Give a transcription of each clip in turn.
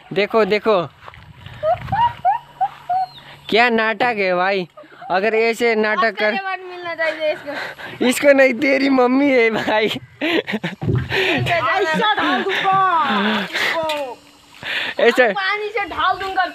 देखो देखो क्या नाटक है भाई। अगर ऐसे नाटक कर मिलना चाहिए इसको नहीं, तेरी मम्मी है भाई। ऐसे पानी से ढाल दूंगा।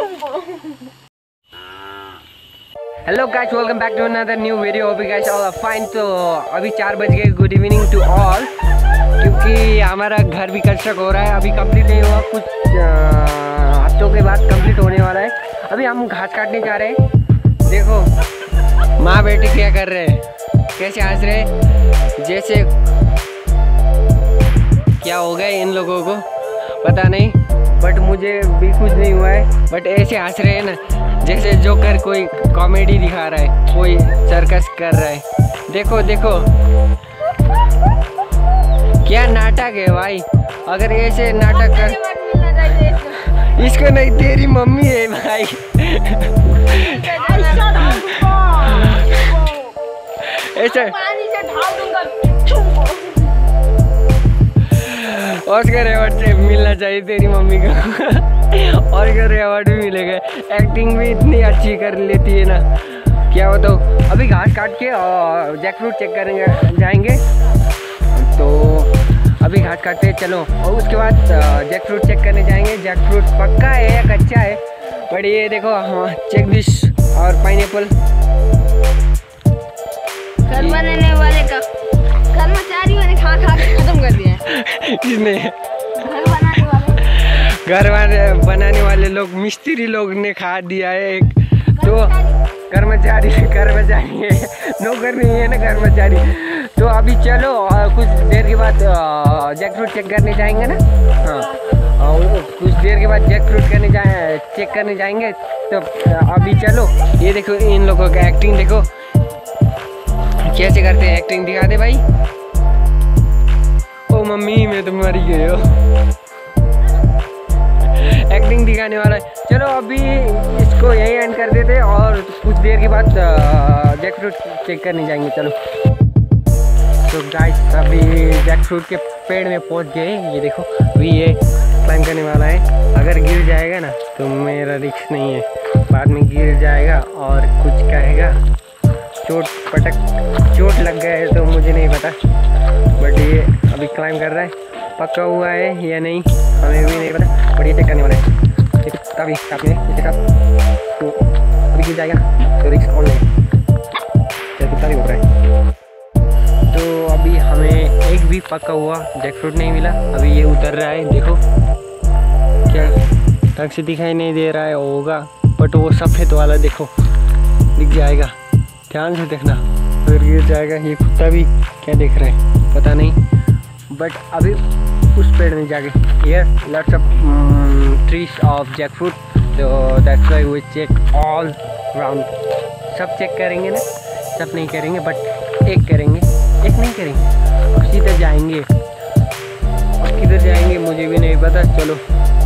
Hello guys, welcome back to another new video. Hope you guys all are fine. तो अभी 4 बज गए। Good evening to all. क्योंकि हमारा घर भी कंस्ट्रक्ट हो रहा है, अभी कंप्लीट नहीं हुआ, कुछ हफ्तों के बाद कंप्लीट होने वाला है। अभी हम घास काटने जा रहे हैं। देखो माँ बेटी क्या कर रहे हैं, कैसे हंस रहे हैं, जैसे क्या हो गया इन लोगों को पता नहीं, बट मुझे भी कुछ नहीं हुआ है। बट ऐसे हंस रहे हैं ना जैसे जोकर कोई कॉमेडी दिखा रहा है, कोई सर्कस कर रहा है। देखो देखो क्या नाटक है भाई। अगर ऐसे नाटक कर इसको नहीं, तेरी मम्मी है भाई। ऐसे ऑस्कर अवार्ड से मिलना चाहिए तेरी मम्मी को। ऑस्कर अवार्ड भी मिलेगा। एक्टिंग भी इतनी अच्छी कर लेती है ना, क्या बताओ। अभी घास काट के जैक फ्रूट चेक करेंगे जाएंगे। तो अभी घास काटते हैं, चलो। और उसके बाद जैक फ्रूट चेक करने जाएंगे। जैक फ्रूट पक्का है या कच्चा है, बट ये देखो हाँ, चेक दिस। और पाइनएप्पल घर बनाने वाले का कर्मचारियों ने खा खा के खत्म कर दिया है। किसने? घर बनाने वाले लोग, मिस्त्री लोग ने खा दिया है एक। तो कर्मचारी है, नौकर नहीं है ना, कर्मचारी। तो अभी चलो कुछ देर के बाद जैक फ्रूट चेक करने जाएंगे ना। हाँ, और कुछ देर के बाद जैक फ्रूट चेक करने जाएंगे। तो अभी चलो। ये देखो इन लोगों का एक्टिंग देखो कैसे करते हैं। एक्टिंग दिखा दे भाई। ओ मम्मी मैं तो मर गई हो। एक्टिंग दिखाने वाला है। चलो अभी इसको यही एंड कर देते और कुछ देर के बाद जैक फ्रूट चेक करने जाएंगे। चलो। तो गाइस अभी जैक फ्रूट के पेड़ में पहुंच गए। ये देखो अभी ये क्लाइंब करने वाला है। अगर गिर जाएगा ना तो मेरा रिस्क नहीं है, बाद में गिर जाएगा और कुछ कहेगा, चोट लग गया है तो मुझे नहीं पता। बट ये अभी क्लाइंब कर रहा है, पक्का हुआ है या नहीं हमें भी नहीं पता, बट ये चेक करने वाला है। तभी काफी तो अभी गिर जाएगा ना तो रिस्क कौन लेगा, कितना भी हो रहा है। तो अभी हमें एक भी पक्का हुआ जैक फ्रूट नहीं मिला। अभी ये उतर रहा है, देखो क्या ढंग से दिखाई नहीं दे रहा है होगा, बट वो सफ़ेद वाला देखो दिख जाएगा। ध्यान से देखना, अगर गिर जाएगा। ये कुत्ता भी क्या देख रहा है पता नहीं, बट अभी उस पेड़ में जाके here lots of trees of jack fruit. तो that's why we check all round. सब चेक करेंगे ना, सब नहीं करेंगे, बट एक करेंगे, एक नहीं करेंगे। सीधे जाएंगे, और किधर जाएंगे मुझे भी नहीं पता। चलो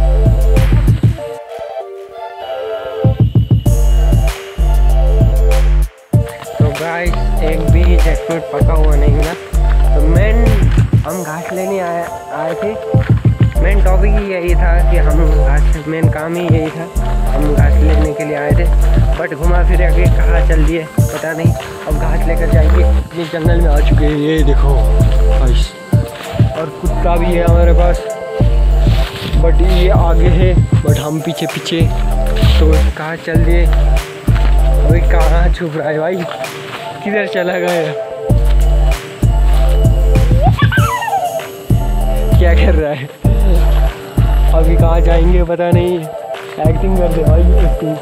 गाइस, एक भी जैक फ्रूट पका हुआ नहीं मिला। तो हम घास लेने आए थे। मेन टॉपिक ही यही था कि मेन काम ही यही था, हम घास लेने के लिए आए थे। बट घुमा फिर के कहाँ चल दिए पता नहीं। अब घास लेकर जाएंगे। ये जंगल में आ चुके हैं, ये देखो गाइस। और कुत्ता भी है हमारे पास, बट ये आगे है, बट हम पीछे पीछे। तो कहाँ चल दिए, अभी कहाँ छुप रहा है भाई, किधर चला गया, क्या कर रहा है। अभी कहाँ जाएंगे पता नहीं। एक्टिंग कर दे भाई, एक्टिंग।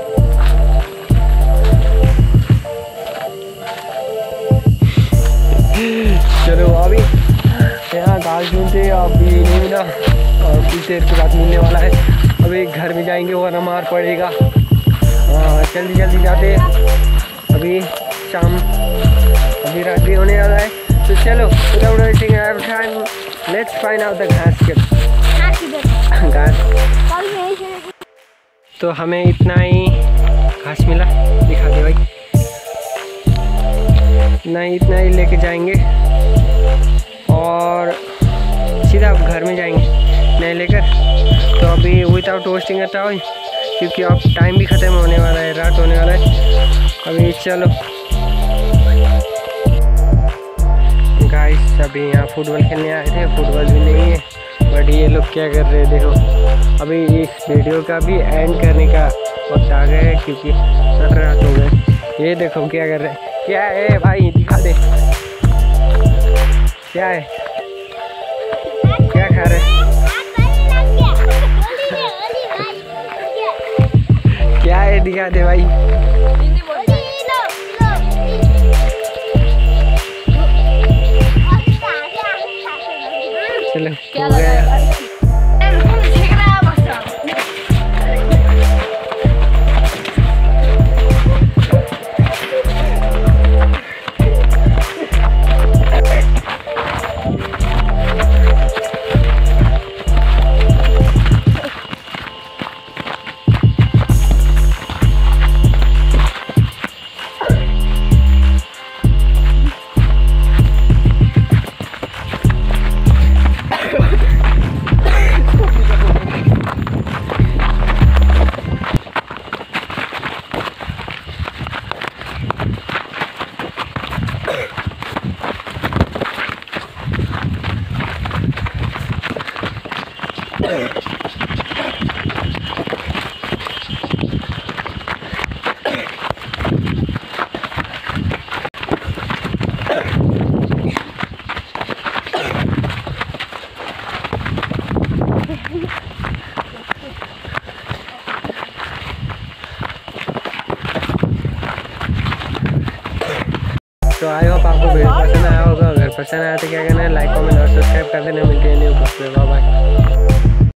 चलो अभी यहाँ घास ढूंढते, अभी नहीं मिला और कुछ देर के बाद मिलने वाला है। अभी घर में जाएंगे वरना मार पड़ेगा। जल्दी जल्दी जाते हैं, अभी शाम, अभी रात भी होने वाला है। तो चलो without wasting our time, let's find out the घास। तो हमें इतना ही घास मिला, दिखा दे भाई। इतना ही लेके जाएंगे और सीधा घर में जाएंगे नहीं लेकर। तो अभी विदाउट वेस्टिंग करता हूँ क्योंकि अब टाइम भी ख़त्म होने वाला है, रात होने वाला है। अभी चलो गाइस, अभी यहाँ फुटबॉल खेलने आए थे, फुटबॉल भी नहीं है, बट ये लोग क्या कर रहे हैं देखो। अभी इस वीडियो का भी एंड करने का वक्त आ गया है क्योंकि रात हो गए। ये देखो क्या कर रहे हैं। क्या है भाई, दिखा दे क्या है, क्या खा रहे हैं, क्या है, दिखा दे भाई। चलो हो गया। तो आई होप आपको वीडियो पसंद आया होगा। अगर पसंद आया तो क्या करना है, लाइक कमेंट और सब्सक्राइब कर देना। मिलते हैं न्यू वीडियो में, बाय बाय।